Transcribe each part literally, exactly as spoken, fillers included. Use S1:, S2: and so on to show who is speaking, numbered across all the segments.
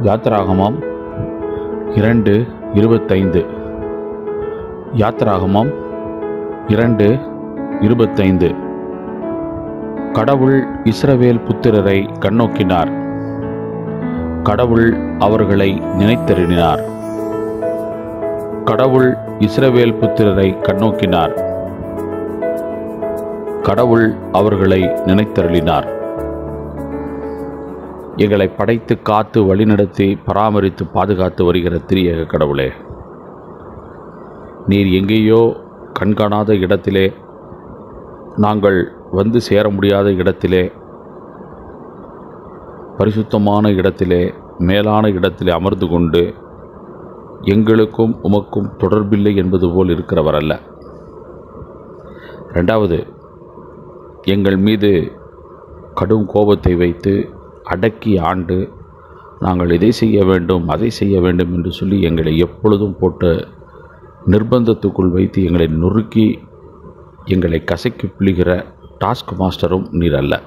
S1: யாத்திராகமம் இரண்டு இருபத்தைந்து. யாத்திராகமம் இரண்டு இருபத்தைந்து. கடவுள் இஸ்ரவேல் புத்திரரை கண்ணோக்கினார். கடவுள் அவர்களை நினைத்தருளினார். கடவுள் இஸ்ரவேல் புத்திரரை கண்ணோக்கினார். கடவுள் அவர்களை நினைத்தருளினார். எங்களை படைத்து காத்து வழிநடத்தி பராமரித்து பாதுகாத்து வருகிற திரியேக கடவுளே, நீர் எங்கேயோ கண்காணாத இடத்திலே, நாங்கள் வந்து சேர முடியாத இடத்திலே, பரிசுத்தமான இடத்திலே, மேலான இடத்திலே அமர்ந்து கொண்டு எங்களுக்கும் உமக்கும் தொடர்பில்லை என்பது போல் இருக்கிறவர் அல்ல. ரெண்டாவது, எங்கள் மீது கடும் கோபத்தை வைத்து அடக்கி ஆண்டு நாங்கள் இதை செய்ய வேண்டும் அதை செய்ய வேண்டும் என்று சொல்லி எங்களை எப்பொழுதும் போட்டு நிர்பந்தத்துக்குள் வைத்து எங்களை நொறுக்கி எங்களை கசக்கி பிழிகிற டாஸ்க் மாஸ்டரும் நீர் அல்ல.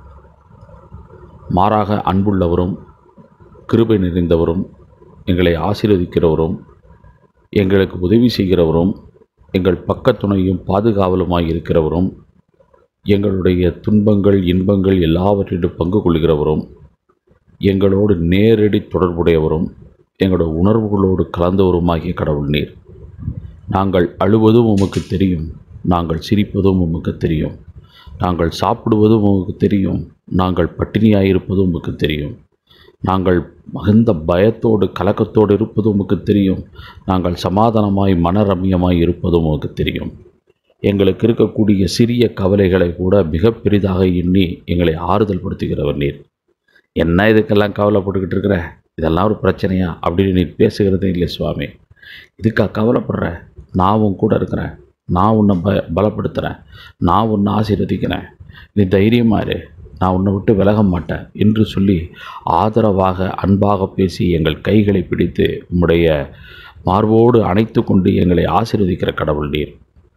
S1: மாறாக அன்புள்ளவரும் கிருபை நிறைந்தவரும் எங்களை ஆசீர்வதிக்கிறவரும் எங்களுக்கு உதவி செய்கிறவரும் எங்கள் பக்கத்துணையும் பாதுகாவலுமாய் இருக்கிறவரும் எங்களுடைய துன்பங்கள் இன்பங்கள் எல்லாவற்றிலும் பங்கு கொள்கிறவரும் எங்களோடு நேரடி தொடர்புடையவரும் எங்களோட உணர்வுகளோடு கலந்தவருமாகிய கடவுள் நீர். நாங்கள் அழுவதும் உமக்கு தெரியும், நாங்கள் சிரிப்பதும் உமக்கு தெரியும், நாங்கள் சாப்பிடுவதும் உமக்கு தெரியும், நாங்கள் பட்டினியாயிருப்பதும் உமக்கு தெரியும், நாங்கள் மிகுந்த பயத்தோடு கலக்கத்தோடு இருப்பதும் உமக்கு தெரியும், நாங்கள் சமாதானமாய் மனரம்யமாய் இருப்பதும் உமக்கு தெரியும். எங்களுக்கு இருக்கக்கூடிய சிறிய கவலைகளை கூட மிக பெரிதாக எண்ணி எங்களை ஆறுதல் படுத்துகிறவர் நீர். என்ன இதுக்கெல்லாம் கவலைப்பட்டுக்கிட்டு இருக்கிற, இதெல்லாம் ஒரு பிரச்சனையா அப்படின்னு நீர் பேசுகிறதே இல்லை சுவாமி. இதுக்காக கவலைப்படுற, நான் உன் கூட இருக்கிறேன், நான் உன்னை ப பலப்படுத்துகிறேன், நான் உன்னை ஆசீர்வதிக்கிறேன், நீ தைரியமாக இரு, நான் உன்னை விட்டு விலக மாட்டேன் என்று சொல்லி ஆதரவாக அன்பாக பேசி எங்கள் கைகளை பிடித்து உம்முடைய மார்போடு அணைத்து கொண்டு எங்களை ஆசீர்வதிக்கிற கடவுள் நீர்.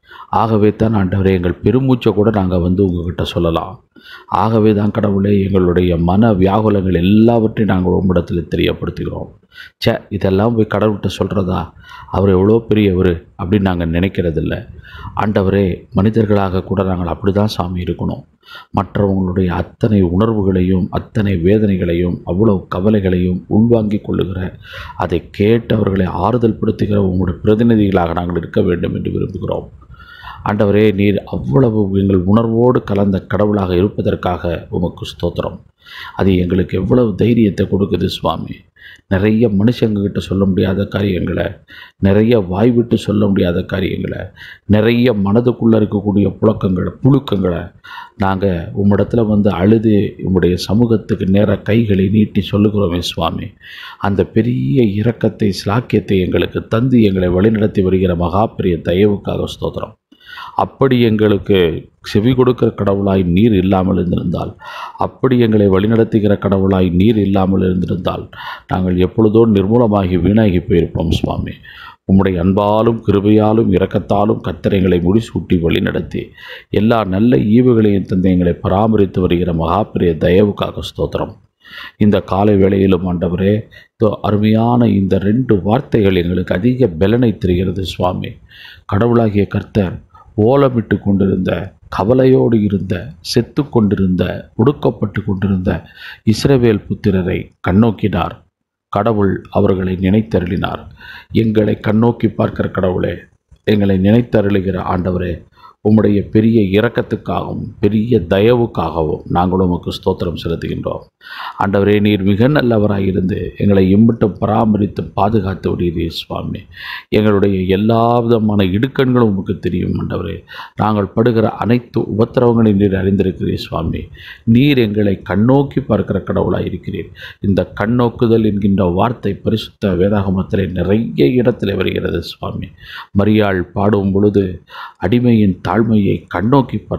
S1: ஆகவே தான் ஆண்டவரே, எங்கள் பெருமூச்சை கூட நாங்கள் வந்து உங்கள்கிட்ட சொல்லலாம். ஆகவே தான் கடவுளே, எங்களுடைய மன வியாகுலங்கள் எல்லாவற்றையும் நாங்கள் உம்மிடத்தில் தெரியப்படுத்துகிறோம். சே, இதெல்லாம் போய் கடவுள்கிட்ட சொல்கிறதா, அவர் எவ்வளோ பெரியவர் அப்படின்னு நாங்கள் நினைக்கிறதில்ல. ஆண்டவரே, மனிதர்களாக கூட நாங்கள் அப்படி தான் சாமி இருக்கணும். மற்றவங்களுடைய அத்தனை உணர்வுகளையும் அத்தனை வேதனைகளையும் அவ்வளவு கவலைகளையும் உள்வாங்கிக் கொள்ளுகிற, அதை கேட்டவர்களை ஆறுதல் படுத்துகிற உங்களுடைய பிரதிநிதிகளாக நாங்கள் இருக்க வேண்டும் என்று விரும்புகிறோம். ஆண்டவரே, நீர் அவ்வளவு எங்கள் உணர்வோடு கலந்த கடவுளாக இருப்பதற்காக உமக்கு ஸ்தோத்திரம். அது எங்களுக்கு எவ்வளவு தைரியத்தை கொடுக்குது சுவாமி. நிறைய மனுஷங்கக்கிட்ட சொல்ல முடியாத காரியங்களை, நிறைய வாய் விட்டு சொல்ல முடியாத காரியங்களை, நிறைய மனதுக்குள்ளே இருக்கக்கூடிய புழக்கங்களை புழுக்கங்களை நாங்கள் உம்மிடத்தில் வந்து அழுது உம்முடைய சமூகத்துக்கு நேராக கைகளை நீட்டி சொல்லுகிறோமே சுவாமி. அந்த பெரிய இரக்கத்தை சிலாக்கியத்தை எங்களுக்கு தந்து எங்களை வழிநடத்தி வருகிற மகாபெரிய தயவுக்காக ஸ்தோத்திரம். அப்படி எங்களுக்கு செவி கொடுக்கிற கடவுளாய் நீர் இல்லாமல் இருந்திருந்தால், அப்படி எங்களை வழிநடத்துகிற கடவுளாய் நீர் இல்லாமல் இருந்திருந்தால் நாங்கள் எப்பொழுதோ நிர்மூலமாகி வீணாகி போயிருப்போம் சுவாமி. உம்முடைய அன்பாலும் கிருபையாலும் இரக்கத்தாலும் கர்த்தர் எங்களை முடிசூட்டி வழிநடத்தி எல்லா நல்ல ஈவுகளையும் தந்து எங்களை பராமரித்து வருகிற மகாபெரிய தயவுக்காக ஸ்தோத்திரம். இந்த காலை வேளையிலும் ஆண்டவரே, அருமையான இந்த ரெண்டு வார்த்தைகள் எங்களுக்கு அதிக பலனை தருகிறது சுவாமி. கடவுளாகிய கர்த்தர் ஓலமிட்டு கொண்டிருந்த, கவலையோடு இருந்த, செத்து கொண்டிருந்த, ஒடுக்கப்பட்டு கொண்டிருந்த இஸ்ரவேல் புத்திரரை கண்ணோக்கினார். கடவுள் அவர்களை நினைத்தருளினார். எங்களை கண்ணோக்கி பார்க்கிற கடவுளே, எங்களை நினைத்தருளுகிற ஆண்டவரே, உம்முடைய பெரிய இரக்கத்துக்காகவும் பெரிய தயவுக்காகவும் நாங்கள் உமக்கு ஸ்தோத்திரம் செலுத்துகின்றோம். ஆண்டவரே, நீர் மிக நல்லவராயிருந்து எங்களை எம்பிட்டும் பராமரித்து பாதுகாத்து விடுகிறீர் சுவாமி. எங்களுடைய எல்லா விதமான இடுக்கண்களும் உமக்கு தெரியும் ஆண்டவரே. நாங்கள் படுகிற அனைத்து உபத்திரவங்களையும் நீர் அறிந்திருக்கிறீர் சுவாமி. நீர் எங்களை கண்ணோக்கி பார்க்கிற கடவுளாக இருக்கிறீர். இந்த கண்ணோக்குதல் என்கின்ற வார்த்தை பரிசுத்த வேதாகமத்திலே நிறைய இடத்துல வருகிறது சுவாமி. மரியாள் பாடும் பொழுது அடிமையின் தாழ்மையை கண்ணோக்கி பார்த்தார்.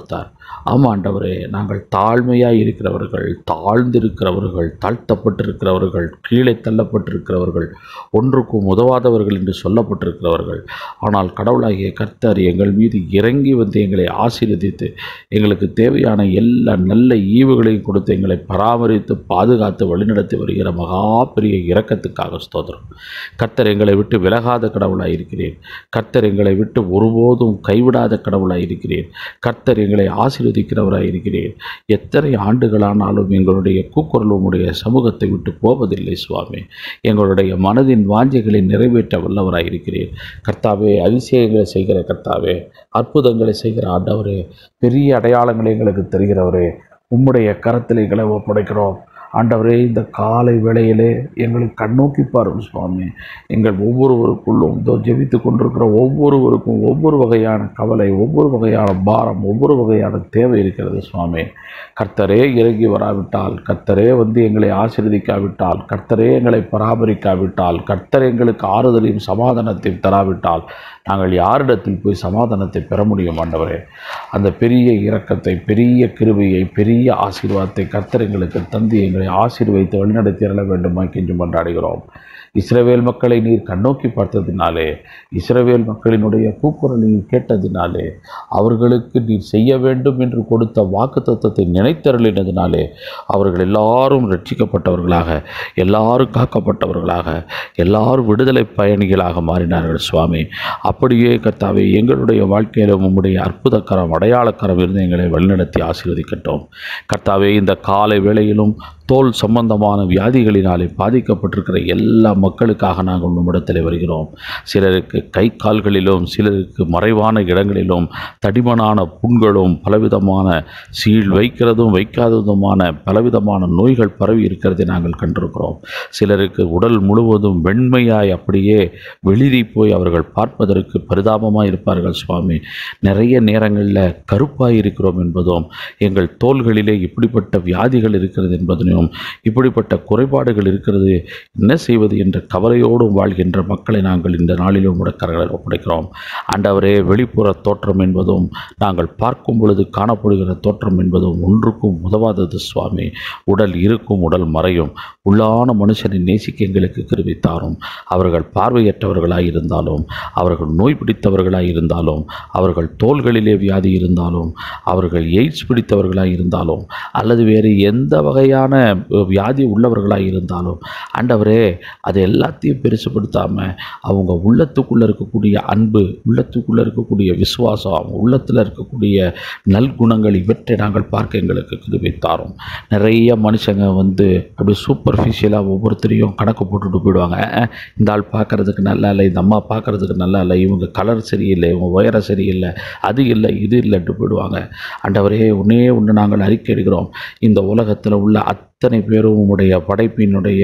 S1: ஆமாம் ஆண்டவரே, நாங்கள் தாழ்மையாக இருக்கிறவர்கள், தாழ்ந்திருக்கிறவர்கள், தாழ்த்தப்பட்டிருக்கிறவர்கள், கீழே தள்ளப்பட்டிருக்கிறவர்கள், ஒன்றுக்கும் உதவாதவர்கள் என்று சொல்லப்பட்டிருக்கிறவர்கள். ஆனால் கடவுளாகிய கர்த்தர் எங்கள் மீது இறங்கி வந்து எங்களை ஆசீர்வதித்து எங்களுக்கு தேவையான எல்லா நல்ல ஈவுகளையும் கொடுத்து எங்களை பராமரித்து பாதுகாத்து வழிநடத்தி வருகிற மகா பெரிய இரக்கத்துக்காக ஸ்தோத்திரம். கர்த்தர் எங்களை விட்டு விலகாத கடவுளாக இருக்கிறேன். கர்த்தர் எங்களை விட்டு ஒருபோதும் கைவிடாத கடவுளாக இருக்கிறேன். கர்த்தர் எங்களை ஆசீர்வதிக்கிறவராக இருக்கிறேன். எத்தனை ஆண்டுகளானாலும் எங்களுடைய கூக்குரல் உம்முடைய சமூகத்தை விட்டு போவதில்லை சுவாமி. எங்களுடைய மனதின் வாஞ்சைகளை நிறைவேற்ற வல்லவராக இருக்கிறேன். கர்த்தாவே, அதிசயங்களை செய்கிற கர்த்தாவே, அற்புதங்களை செய்கிற ஆண்டவரே, பெரிய அடையாளங்களை எங்களுக்கு தருகிறவரே, உம்முடைய கரத்தில் எங்களை ஒப்படைக்கிறோம். ஆண்டவரே, இந்த காலை வேளையிலே எங்களுக்கு கண்ணோக்கி பாரும் சுவாமி. எங்கள் ஒவ்வொருவருக்குள்ளும் இதோ ஜெபித்து கொண்டிருக்கிற ஒவ்வொருவருக்கும் ஒவ்வொரு வகையான கவலை, ஒவ்வொரு வகையான பாரம், ஒவ்வொரு வகையான தேவை இருக்கிறது சுவாமி. கர்த்தரே இறங்கி வராவிட்டால், கர்த்தரே வந்து எங்களை ஆசீர்வதிக்காவிட்டால், கர்த்தரே எங்களை பராமரிக்காவிட்டால், கர்த்தர் எங்களுக்கு ஆறுதலையும் சமாதானத்தையும் தராவிட்டால் நாங்கள் யாரிடத்தில் போய் சமாதானத்தை பெற முடியும் ஆண்டவரே? அந்த பெரிய இரக்கத்தை, பெரிய கிருபையை, பெரிய ஆசீர்வாதத்தை கர்த்தர் எங்களுக்கு தந்து எங்களை ஆசீர்வதித்து வழிநடத்தி அருள வேண்டுமாய் என்று மன்றாடுகிறோம். இஸ்ரவேல் மக்களை நீர் கண்ணோக்கி பார்த்ததினாலே, இஸ்ரவேல் மக்களினுடைய கூக்குரலை கேட்டதினாலே, அவர்களுக்கு நீர் செய்ய வேண்டும் என்று கொடுத்த வாக்குத்தத்தத்தை நினைத்தருளினதினாலே அவர்கள் எல்லாரும் ரட்சிக்கப்பட்டவர்களாக, எல்லாரும் காக்கப்பட்டவர்களாக, எல்லாரும் விடுதலை பயணிகளாக மாறினார்கள் சுவாமி. அப்படியே கர்த்தாவே, எங்களுடைய வாழ்க்கையிலும் உம்முடைய அற்புதக்கரம், அடையாளக்கரம் இருந்து எங்களை வழிநடத்தி ஆசீர்வதிக்கட்டும். கர்த்தாவே, இந்த காலை வேளையிலும் தோல் சம்பந்தமான வியாதிகளினாலே பாதிக்கப்பட்டிருக்கிற எல்லா மக்களுக்காக நாங்கள் உம்மிடத்தில் வருகிறோம். சிலருக்கு கை கால்களிலும், சிலருக்கு மறைவான இடங்களிலும் தடிமனான புண்களும், பலவிதமான சீல் வைக்கிறதும் வைக்காததுமான பலவிதமான நோய்கள் பரவி இருக்கிறதை நாங்கள் கண்டிருக்கிறோம். சிலருக்கு உடல் முழுவதும் வெண்மையாய் அப்படியே வெளிரி போய் அவர்கள் பார்ப்பதற்கு பரிதாபமாக இருப்பார்கள் சுவாமி. நிறைய நேரங்களில் கருப்பாய் இருக்கிறோம் என்பதும், எங்கள் தோள்களிலே இப்படிப்பட்ட வியாதிகள் இருக்கிறது என்பதனையும், இப்படிப்பட்ட குறைபாடுகள் இருக்கிறது, என்ன செய்வது என்ற கவலையோடும் வாழ்கின்ற மக்களை நாங்கள் இந்த நாளிலும் முடக்கரங்களை ஒப்படைக்கிறோம். ஆண்டவரே, வெளிப்புற தோற்றம் என்பதும் நாங்கள் பார்க்கும் பொழுது காணப்படுகிற தோற்றம் என்பதும் ஒன்றுக்கும் உதவாதது சுவாமி. உடல் இருக்கும், உடல் மறையும். உள்ளான மனுஷனை நேசிக்க எங்களுக்கு கிருபை தாரும். அவர்கள் பார்வையற்றவர்களாய் இருந்தாலும், அவர்கள் நோய் பிடித்தவர்களாய் இருந்தாலும், அவர்கள் தோள்களிலே வியாதி இருந்தாலும், அவர்கள் எய்ட்ஸ் பிடித்தவர்களாய் இருந்தாலும், அல்லது வேறு எந்த வகையான வியாதி உள்ளவர்களாக இருந்தாலும் ஆண்டவரே, அதை எல்லாத்தையும் பெருசுப்படுத்தாமல் அவங்க உள்ளத்துக்குள்ளே இருக்கக்கூடிய அன்பு, உள்ளத்துக்குள்ளே இருக்கக்கூடிய விசுவாசம், அவங்க உள்ளத்தில் இருக்கக்கூடிய நல்குணங்கள், இவற்றை நாங்கள் பார்க்க எங்களுக்கு கிருபை தாரும். நிறைய மனுஷங்க வந்து அப்படி சூப்பர்ஃபிஷியலாக ஒவ்வொருத்தரையும் கணக்கு போட்டுட்டு போயிடுவாங்க. இந்த ஆள் பார்க்குறதுக்கு நல்லா இல்லை, இந்த அம்மா பார்க்குறதுக்கு நல்லா இல்லை, இவங்க கலர் சரியில்லை, இவங்க உயரம் சரியில்லை, அது இல்லை இது இல்லைன்ட்டு போயிடுவாங்க. ஆண்டவரே, ஒன்றே ஒன்று நாங்கள் அறிக்கை எடுக்கிறோம். இந்த உலகத்தில் உள்ள அத்தனை பேரும் உம்முடைய படைப்பினுடைய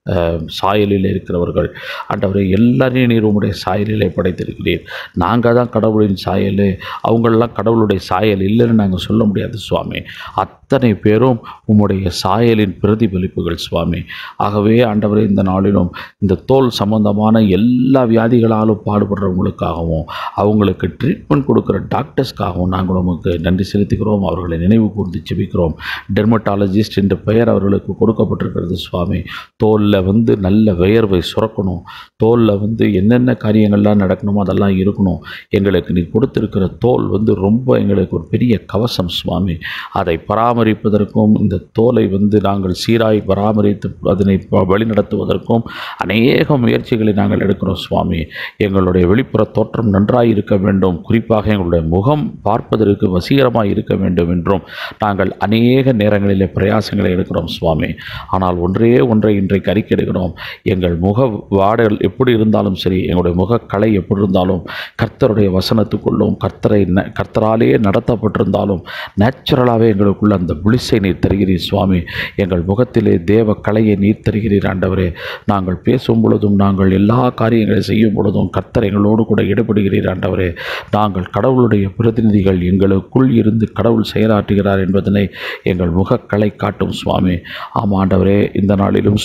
S1: சாயலில் இருக்கிறவர்கள். ஆண்டவரை, எல்லாரையும் நீர் உம்முடைய சாயலிலே படைத்திருக்கிறீர். நாங்கள் தான் கடவுளின் சாயல், அவங்களெல்லாம் கடவுளுடைய சாயல் இல்லைன்னு நாங்கள் சொல்ல முடியாது சுவாமி. அத்தனை பேரும் உம்முடைய சாயலின் பிரதிபலிப்புகள் சுவாமி. ஆகவே ஆண்டவரே, இந்த நாளிலும் இந்த தோல் சம்பந்தமான எல்லா வியாதிகளாலும் பாடுபடுறவங்களுக்காகவும், அவங்களுக்கு ட்ரீட்மெண்ட் கொடுக்குற டாக்டர்ஸ்க்காகவும் நாங்கள் உமக்கு நன்றி செலுத்துகிறோம். அவர்களை நினைவு கூர்ந்து ஜெபிக்கிறோம். டெர்மட்டாலஜிஸ்ட் என்ற பெயர் அவர்களுக்கு கொடுக்கப்பட்டிருக்கிறது சுவாமி. தோல் வந்து நல்ல வியர்வை சுரக்கணும், தோலில் வந்து என்னென்ன காரியங்கள்லாம் நடக்கணுமோ அதெல்லாம் இருக்கணும். எங்களுக்கு நீ கொடுத்திருக்கிற தோல் வந்து ரொம்ப எங்களுக்கு ஒரு பெரிய கவசம் சுவாமி. அதை பராமரிப்பதற்கும், இந்த தோலை வந்து நாங்கள் சீராய் பராமரித்து அதனை வழிநடத்துவதற்கும் அநேக முயற்சிகளை நாங்கள் எடுக்கிறோம் சுவாமி. எங்களுடைய வெளிப்புற தோற்றம் நன்றாய் இருக்க வேண்டும், குறிப்பாக எங்களுடைய முகம் பார்ப்பதற்கு வசீகரமாக இருக்க வேண்டும் என்றும் நாங்கள் அநேக நேரங்களிலே பிரயாசங்களை எடுக்கிறோம் சுவாமி. ஆனால் ஒன்றே ஒன்றை இன்றைக்கு அறிக்கையிடுகிறோம். எங்கள் முக வாடல் எப்படி இருந்தாலும் சரி, எங்களுடைய முகக்கலை எப்படி இருந்தாலும், கர்த்தருடைய வசனத்துக்குள்ளும் கர்த்தரை கர்த்தராலே நடத்தப்பட்டிருந்தாலும் நேச்சுரலாகவே எங்களுக்குள்ள அந்த புளிசை நீர் தருகிறீர் சுவாமி. எங்கள் முகத்திலே தேவ கலையை நீர் தருகிறீர் ஆண்டவரே. நாங்கள் பேசும் பொழுதும், நாங்கள் எல்லா காரியங்களை செய்யும் பொழுதும் கர்த்தர் எங்களோடு கூட ஈடுபடுகிறீர் ஆண்டவரே. நாங்கள் கடவுளுடைய பிரதிநிதிகள், எங்களுக்குள் இருந்து கடவுள் செயலாற்றுகிறார் என்பதனை எங்கள் முகக்கலை காட்டும் சுவாமி. ஆமாம் ஆண்டவரே, இந்த நாளிலும் சுவாமி,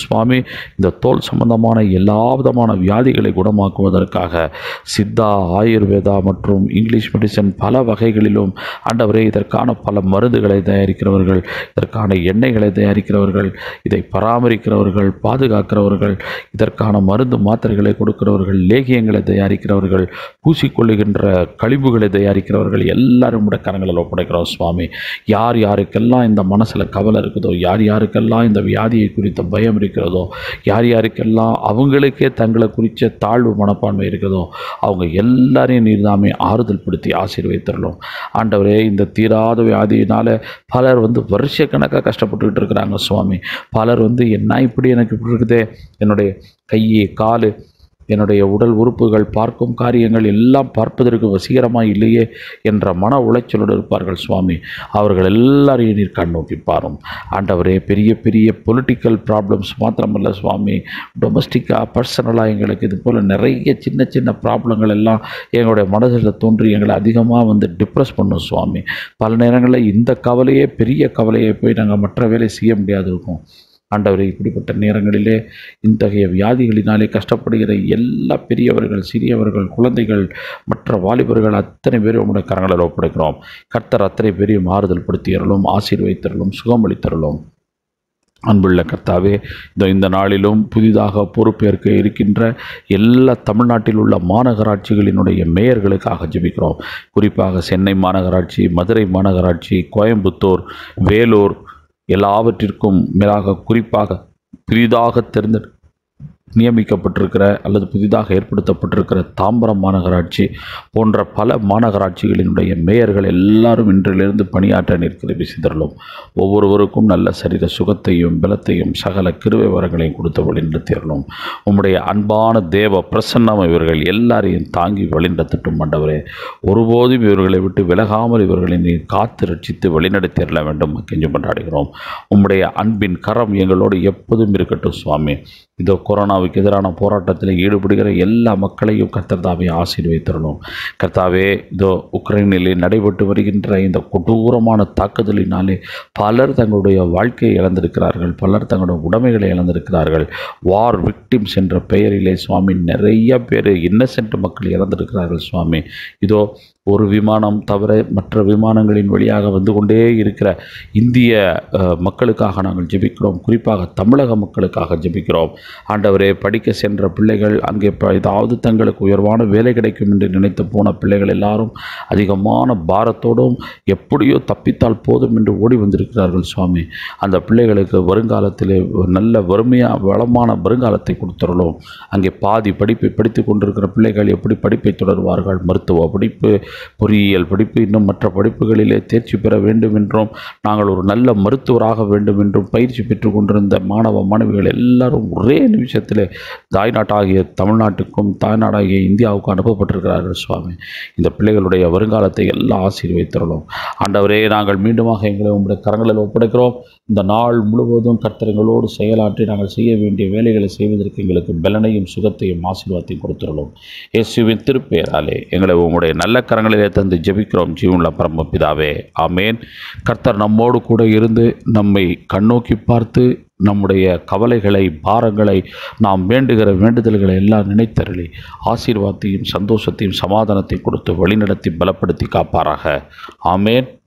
S1: இந்த தோல் சம்பந்தமான எல்லா விதமான வியாதிகளை குணமாக்குவதற்காக சித்தா, ஆயுர்வேதா மற்றும் இங்கிலீஷ் மெடிசன் பல வகைகளிலும் ஆண்டவரே இதற்கான பல மருந்துகளை தயாரிக்கிறவர்கள், இதற்கான எண்ணெய்களை தயாரிக்கிறவர்கள், இதை பராமரிக்கிறவர்கள், பாதுகாக்கிறவர்கள், இதற்கான மருந்து மாத்திரைகளை கொடுக்கிறவர்கள், லேகியங்களை தயாரிக்கிறவர்கள், பூசிக்கொள்ளுகின்ற கழிவுகளை தயாரிக்கிறவர்கள் எல்லாரும் கூட கரங்களில் ஒப்படைக்கிறோம் சுவாமி. யார் யாருக்கெல்லாம் இந்த மனசில் கவலை இருக்குதோ, யார் யாருக்கெல்லாம் இந்த வியாதியை குறித்த பயம் இருக்கிறதோ, யார் யாருக்கெல்லாம் அவங்களுக்கே தங்களை குறித்த தாழ்வு மனப்பான்மை இருக்குதோ, அவங்க எல்லாரையும் நீர்தாமே ஆறுதல் படுத்தி ஆசீர்வதித்தரலும். ஆண்டவரே, இந்த தீராத வியாதியினால் பலர் வந்து வருஷ கணக்காக கஷ்டப்பட்டுக்கிட்டு இருக்கிறாங்க சுவாமி. பலர் வந்து என்ன இப்படி எனக்கு இப்படி இருக்குதே, என்னுடைய கை காலு என்னுடைய உடல் உறுப்புகள் பார்க்கும் காரியங்கள் எல்லாம் பார்ப்பதற்கு வசீகரமாக இல்லையே என்ற மன உளைச்சலோடு இருப்பார்கள் சுவாமி. அவர்கள் எல்லாரையும் நீர் கண்ணோக்கி பாரும் ஆண்டவரே. பெரிய பெரிய பொலிட்டிக்கல் ப்ராப்ளம்ஸ் மாத்திரமல்ல சுவாமி, டொமஸ்டிக்காக பர்சனலாக எங்களுக்கு இது போல் நிறைய சின்ன சின்ன ப்ராப்ளங்கள் எல்லாம் எங்களுடைய மனதில் தோன்றி எங்களை அதிகமாக வந்து டிப்ரெஸ் பண்ணும் சுவாமி. பல நேரங்களில் இந்த கவலையே பெரிய கவலையை போய் நாங்கள் மற்ற வேலை செய்ய முடியாது இருக்கும். ஆண்டவரே, இப்படிப்பட்ட நேரங்களிலே இத்தகைய வியாதிகளினாலே கஷ்டப்படுகிற எல்லா பெரியவர்கள், சிறியவர்கள், குழந்தைகள், மற்ற வாலிபர்கள் அத்தனை பேரும் உங்களுடைய கரங்களில் ஒப்படைக்கிறோம். கர்த்தர் அத்தனை பேரையும் ஆறுதல் படுத்தியறலும், ஆசீர்வதித்தரலும், சுகமளித்தரலும். அன்புள்ள கர்த்தாவே, இந்த இந்த நாளிலும் புதிதாக பொறுப்பேற்க இருக்கின்ற எல்லா தமிழ்நாட்டில் உள்ள மாநகராட்சிகளினுடைய மேயர்களுக்காக ஜெபிக்கிறோம். குறிப்பாக சென்னை மாநகராட்சி, மதுரை மாநகராட்சி, கோயம்புத்தூர், வேலூர் எல்லாவற்றிற்கும் மேலாக குறிப்பாக புதிதாக தேர்ந்து நியமிக்கப்பட்டிருக்கிற அல்லது புதிதாக ஏற்படுத்தப்பட்டிருக்கிற தாம்பரம் மாநகராட்சி போன்ற பல மாநகராட்சிகளினுடைய மேயர்கள் எல்லாரும் இன்றிலிருந்து பணியாற்ற நிற்கிற விசிதரலும் ஒவ்வொருவருக்கும் நல்ல சரீர சுகத்தையும் பலத்தையும் சகல கிருபை வரங்களையும் கொடுத்து வழிநடத்தியறலும். உம்முடைய அன்பான தேவ பிரசன்னம் இவர்கள் எல்லாரையும் தாங்கி வழிநடத்தட்டும். ஆண்டவரே, ஒருபோதும் இவர்களை விட்டு விலகாமல் இவர்களை நீ காத்து ரட்சித்து வழிநடத்தியறல வேண்டும் கெஞ்சி கொண்டாடுகிறோம். உம்முடைய அன்பின் கரம் எங்களோடு எப்போதும் இருக்கட்டும் சுவாமி. இதோ கொரோனாவுக்கு எதிரான போராட்டத்தில் ஈடுபடுகிற எல்லா மக்களையும் கர்த்தர் தாமே ஆசீர்வதித்தரணும். கர்த்தாவே, இதோ உக்ரைனிலே நடைபெற்று வருகின்ற இந்த கொடூரமான தாக்குதலினாலே பலர் தங்களுடைய வாழ்க்கையை இழந்திருக்கிறார்கள், பலர் தங்களுடைய உடைமைகளை இழந்திருக்கிறார்கள். வார் விக்டிம்ஸ் என்ற பெயரிலே சுவாமி நிறைய பேர் இன்னசென்ட் மக்கள் இறந்திருக்கிறார்கள் சுவாமி. இதோ ஒரு விமானம் தவிர மற்ற விமானங்களின் வழியாக வந்து கொண்டே இருக்கிற இந்திய மக்களுக்காக நாங்கள் ஜெபிக்கிறோம். குறிப்பாக தமிழக மக்களுக்காக ஜெபிக்கிறோம். ஆண்டவரே, படிக்க சென்ற பிள்ளைகள் அங்கே ஏதாவது தங்களுக்கு உயர்வான வேலை கிடைக்கும் என்று நினைத்து போன பிள்ளைகள் எல்லாரும் அதிகமான பாரத்தோடும் எப்படியோ தப்பித்தால் போதும் என்று ஓடி வந்திருக்கிறார்கள் சுவாமி. அந்த பிள்ளைகளுக்கு வருங்காலத்திலே நல்ல வறுமையாக வளமான வருங்காலத்தை கொடுத்துடலும். அங்கே பாதி படிப்பை படித்து கொண்டிருக்கிற பிள்ளைகள் எப்படி படிப்பை தொடர்வார்கள்? மருத்துவ படிப்பு, பொறியியல் படிப்பு, இன்னும் மற்ற படிப்புகளிலே தேர்ச்சி பெற வேண்டும் என்றும் நாங்கள் ஒரு நல்ல மருத்துவராக வேண்டும் என்றும் பயிற்சி பெற்று கொண்டிருந்த மாணவ மாணவிகள் எல்லாரும் ஒரே நிமிஷத்தில் தாய்நாட்டாகிய தமிழ்நாட்டுக்கும் தாய்நாடாகிய இந்தியாவுக்கும் அனுப்பப்பட்டிருக்கிறார்கள் சுவாமி. இந்த பிள்ளைகளுடைய வருங்காலத்தை எல்லாம் ஆசீர்வதித்தரலும். ஆண்டவரே, நாங்கள் மீண்டுமாக எங்களை உங்களுடைய கரங்களில் ஒப்படைக்கிறோம். இந்த நாள் முழுவதும் கர்த்தர்களோடு செயலாற்றி நாங்கள் செய்ய வேண்டிய வேலைகளை செய்வதற்கு எங்களுக்கு பலனையும் சுகத்தையும் ஆசீர்வாதத்தையும் கொடுத்துள்ளோம். இயேசுவின் திருப்பெயராலே எங்களை உங்களுடைய நல்ல கரங்களிலே தந்து ஜெபிக்கிறோம் ஜீவனுள்ள பரமபிதாவே, ஆமேன். கர்த்தர் நம்மோடு கூட இருந்து நம்மை கண்ணோக்கி பார்த்து நம்முடைய கவலைகளை, பாரங்களை, நாம் வேண்டுகிற வேண்டுதல்களை எல்லாம் நினைத்தருளி ஆசீர்வாதத்தையும் சந்தோஷத்தையும் சமாதானத்தையும் கொடுத்து வழிநடத்தி பலப்படுத்தி காப்பாராக. ஆமேன்.